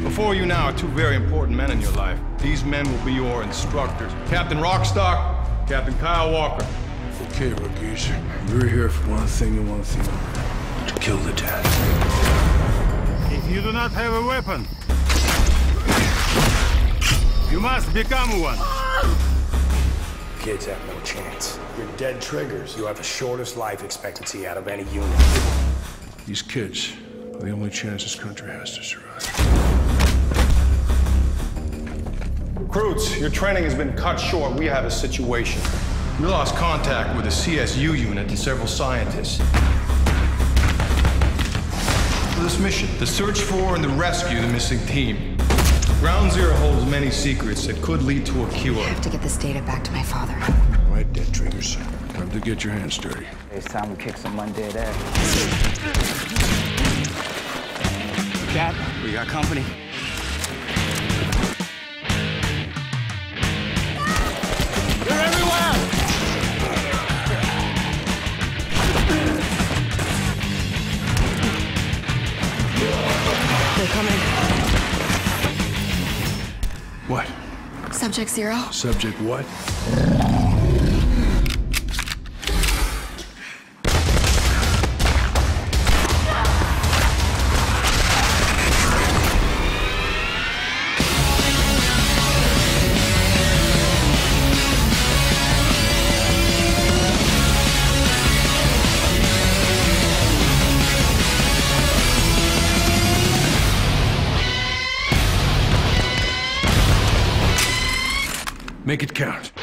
Before you now are two very important men in your life. These men will be your instructors. Captain Rockstock, Captain Kyle Walker. Okay, rookies. We're here for one thing and one thing only. To kill the dad. If you do not have a weapon, you must become one. Kids have no chance. You're dead triggers. You have the shortest life expectancy out of any unit. These kids are the only chance this country has to survive. Recruits, your training has been cut short. We have a situation. We lost contact with a CSU unit and several scientists. For this mission, the search for and the rescue the missing team. Ground Zero holds many secrets that could lead to a cure. I have to get this data back to my father. All right, dead triggers. Time to get your hands dirty. It's time we kick some undead ass. Cap, we got company. You're everywhere! They're coming. What? Subject Zero. Subject what? Make it count.